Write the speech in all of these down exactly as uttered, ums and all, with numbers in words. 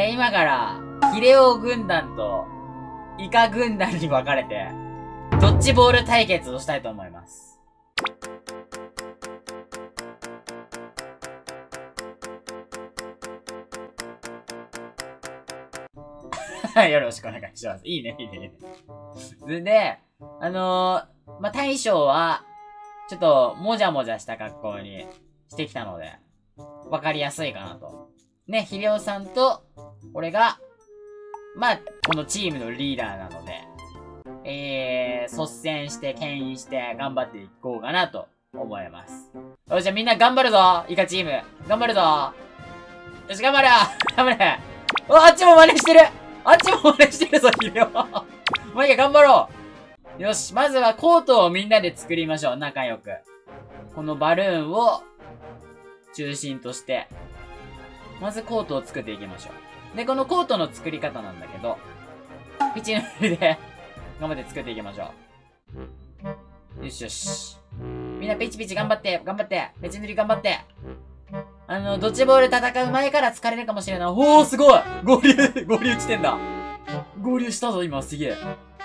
えー、今から、ヒレオ軍団と、イカ軍団に分かれて、ドッジボール対決をしたいと思います。よろしくお願いします。いいね、いいね、いいね。それで、あのー、まあ、大将は、ちょっと、もじゃもじゃした格好にしてきたので、わかりやすいかなと。ね、ひりおさんと、俺が、まあ、このチームのリーダーなので、えー、率先して、牽引して、頑張っていこうかなと思います。よし、じゃあみんな頑張るぞイカチーム頑張るぞよし、頑張れ頑張れお、あっちも真似してるあっちも真似してるぞ、ヒレオもういいや、頑張ろうよし、まずはコートをみんなで作りましょう、仲良く。このバルーンを中心として、まずコートを作っていきましょう。で、このコートの作り方なんだけど、ピチ塗りで頑張って作っていきましょう。よしよし。みんなピチピチ頑張って、頑張って、ピチ塗り頑張って。あの、ドッジボール戦う前から疲れるかもしれない。おー、すごい合流、合流地点だ。合流したぞ、今、すげえ。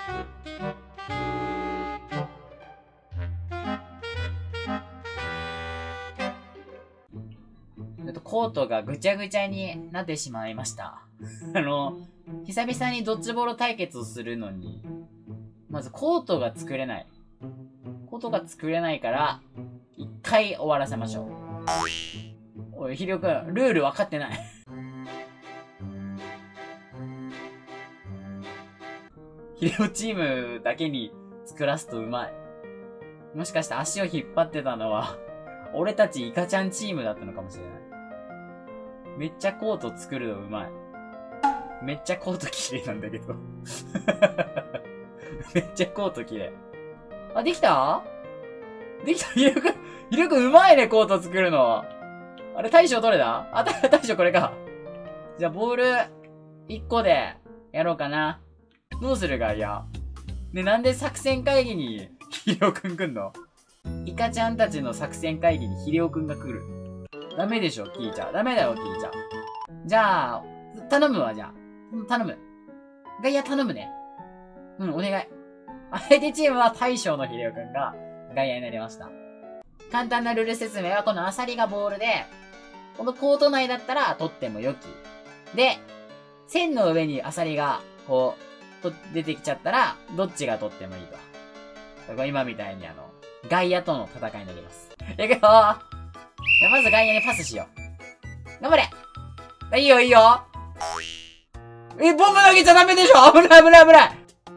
ちょっとコートがぐちゃぐちゃになってしまいました。あの、久々にドッジボール対決をするのに、まずコートが作れない。コートが作れないから、一回終わらせましょう。おい、ひりおくん、ルール分かってない。ひりおチームだけに作らすとうまい。もしかして足を引っ張ってたのは、俺たちイカちゃんチームだったのかもしれない。めっちゃコート作るのうまい。めっちゃコート綺麗なんだけど。めっちゃコート綺麗。あ、できたできたひりおくん、ひりおくんうまいね、コート作るの。あれ、大将どれだあ、大将これか。じゃあ、ボール、いっこで、やろうかな。どうするか、いや。ね、なんで作戦会議に、ひりおくん来んのイカちゃんたちの作戦会議にひりおくんが来る。ダメでしょ、キーちゃん。ダメだよ、キーちゃん。じゃあ、頼むわ、じゃあ。頼む。外野頼むね。うん、お願い。相手チームは大将のひりおくんが外野になりました。簡単なルール説明は、このアサリがボールで、このコート内だったら取ってもよき。で、線の上にアサリが、こう、と出てきちゃったら、どっちが取ってもいいと。これ今みたいにあの、外野との戦いになります。いくよー。まず外野にパスしよう。頑張れいいよいいよえ、ボム投げちゃダメでしょ危ない危ない危ない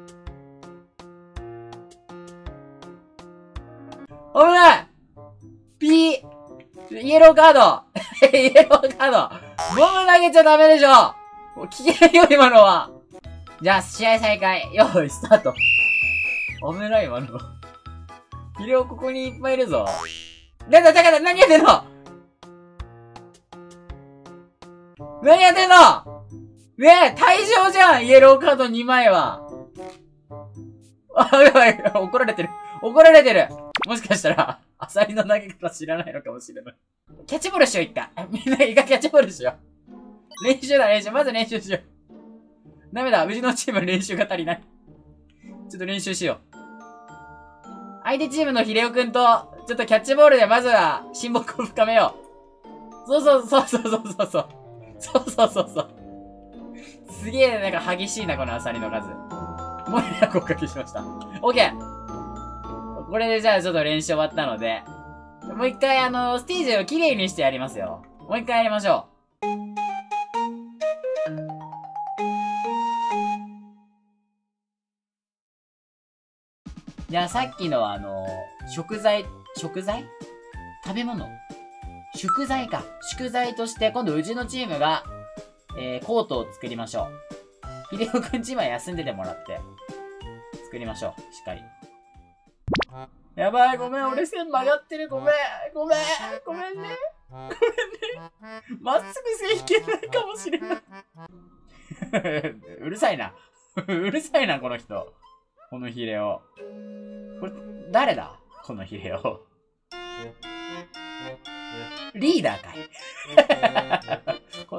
危ないピーイエローカードイエローカードボム投げちゃダメでしょもう危険よ今のはじゃあ、試合再開。よーい、スタート。危ない今の。ヒレオここにいっぱいいるぞ。だだだから何やってんの何やってんのねえ、退場じゃんイエローカードにまいは。あ、やばい、怒られてる。怒られてる。もしかしたら、アサリの投げ方知らないのかもしれない。キャッチボールしよう、一回。みんな一回キャッチボールしよう。練習だ、練習。まず練習しよう。ダメだ、うちのチーム練習が足りない。ちょっと練習しよう。相手チームのヒレオくんと、ちょっとキャッチボールでまずは、親睦を深めよう。そうそうそうそうそうそうそう。そうそうそうそう。すげえ、なんか激しいな、このアサリの数。もう一回おかけしました。オッケーこれでじゃあちょっと練習終わったので、もう一回あの、ステージをきれいにしてやりますよ。もう一回やりましょう。じゃあさっきのあの、食材、食材食べ物食材か。宿材として今度うちのチームが、えー、コートを作りましょう。ひでおくんチームは休んでてもらって、作りましょう。しっかり。やばい、ごめん、俺線曲がってる、ごめん、ごめん、ごめんね。ごめんね。まっすぐ線引けないかもしれない。うるさいな。うるさいな、この人。このヒレオ。これ、誰だこのヒレオ。リーダーかいこのヒ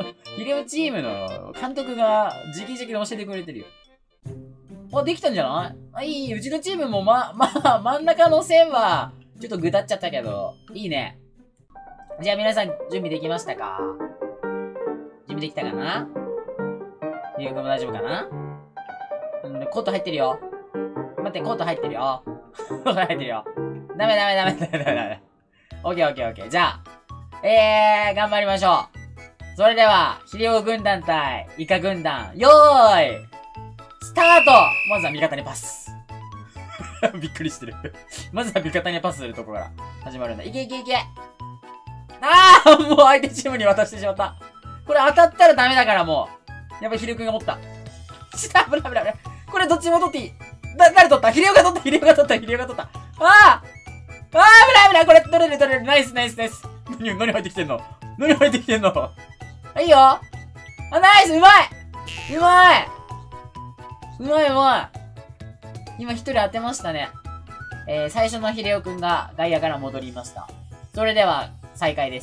ヒレオチームの監督が直々に教えてくれてるよ。あ、できたんじゃない？あ、いい。うちのチームもま、まあ、真ん中の線は、ちょっとぐだっちゃったけど、いいね。じゃあ皆さん、準備できましたか？準備できたかな？リュウ君も大丈夫かな？うん、コート入ってるよ。待って、コート入ってるよ。コート入ってるよ。ダメダメダメダメダメダメ。オッケーオッケーオッケー。じゃあ、えー、頑張りましょう。それでは、ヒレオ軍団対イカ軍団、よーいスタート。まずは味方にパス。びっくりしてる。まずは味方にパスするとこから始まるんだ。いけいけいけ。あーもう相手チームに渡してしまった。これ当たったらダメだからもう。やっぱりヒレオくんが持った。ちょっと危ない危ない危ない。これどっちも取っていい。だ、誰取った？ヒレオが取ったヒレオが取ったヒレオが取った。あーあー危ない危ないこれ取れる取れるナイスナイスナイス。何、何入ってきてんの？何入ってきてんの？いいよ。あ、ナイスうまいうまいうまいうまい。今一人当てましたね。えー、最初のヒレオくんが外野から戻りました。それでは、再開です。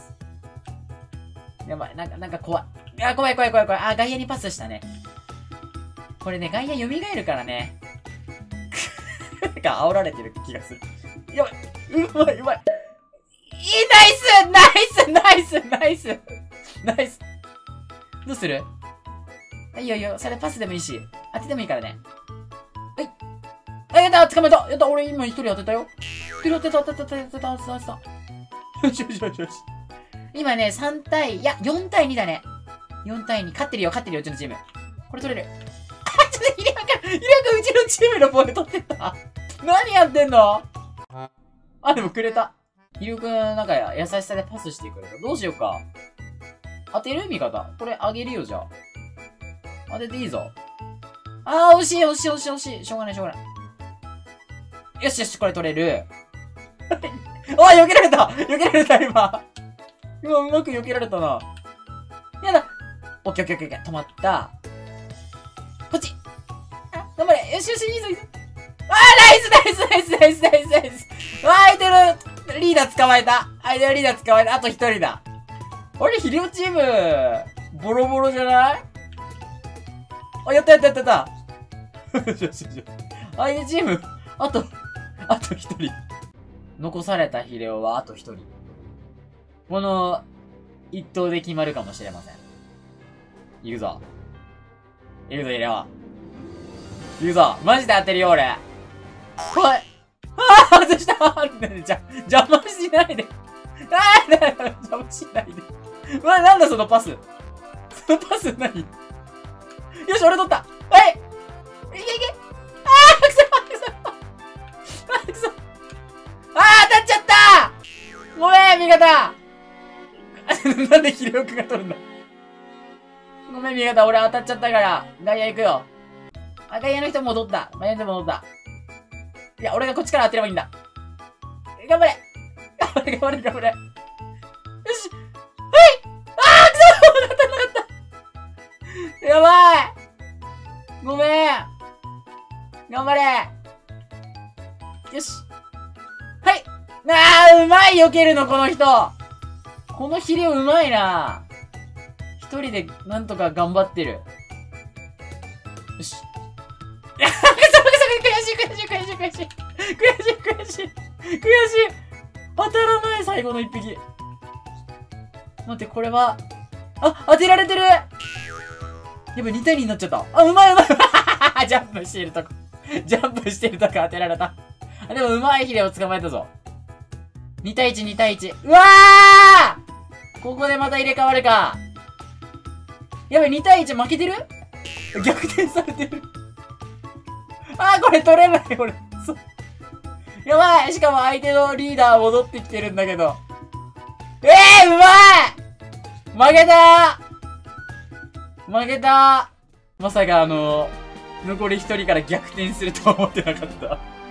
やばい、なんか、なんか怖い。あ、怖い怖い怖い怖い。あ、外野にパスしたね。これね、外野蘇るからね。なんか煽られてる気がする。やばい。うまいうまい。いい、ナイスナイスナイスナイスナイス。どうする？いいよいいよ。それパスでもいいし。当ててもいいからね。はい。あ、やった捕まえたやった。俺今一人当てたよ。一人当てた当てた当てた当てた当てた。よしよしよしよし。今ね、さん対、いや、よん対にだね。よん対に。勝ってるよ、勝ってるよ、うちのチーム。これ取れる。あ、ちょっと、ヒレオくん、ヒレオくん、うちのチームのボール取ってった。何やってんの？あ、でもくれた。ヒレオくん、なんか優しさでパスしてくれた。どうしようか。当てる味方。これあげるよ、じゃあ。当てていいぞ。あー、惜しい惜しい惜しい惜しい。しょうがないしょうがない。よしよし、これ取れる。おい、避けられた避けられた、今。今、うまく避けられたな。やだ。オッケーオッケーオッケー。止まった。こっち。あ、頑張れ。よしよし、いいぞいいぞ。あー、ナイスナイスナイスナイスナイスナイス。あー、相手のリーダー捕まえた。相手のリーダー捕まえた。あと一人だ。あれ、ヒレオチーム、ボロボロじゃない？あ、やったやったやったやった。よしよしよし。相手チーム、あと、あと一人。残されたヒレオはあと一人。この、一投で決まるかもしれません。いくぞ。いくぞ、ヒレオ。いくぞ。マジで当てるよ、俺。おい。ああ外したーじゃ、邪魔しないで。ああ邪魔しないで。うわ、なんだそのパス。そのパス何？よし、俺取った。はい。いけいけ。ああくそくそあくそああ当たっちゃったごめん、味方なんでヒレオくんが取るんだごめん、味方。俺当たっちゃったから、外野行くよ。あ、外野の人戻った。外野の人戻った。いや、俺がこっちから当てればいいんだ。頑張れ頑張れ頑張れ頑張れ。よしはいあーくそ当たんなかったやばいごめん頑張れよしはいあーうまい避けるのこの人このヒレオうまいな一人でなんとか頑張ってる。よしいや、くそくそ悔しい悔しい悔しい悔しい悔しい悔しい悔しい当たらない最後の一匹。待って、これは、あ、当てられてるやっぱに対にになっちゃった。あ、うまいうまいジャンプしてるとこ。ジャンプしてるとこ当てられた。あ、でもうまいヒレを捕まえたぞ。に対いち、に対いち。うわーここでまた入れ替わるか。やばい、に対いち負けてる逆転されてる。あー、これ取れない、俺。そやばいしかも相手のリーダー戻ってきてるんだけど。ええー、うまい負けたー負けたーまさかあのー、残り一人から逆転するとは思ってなかった。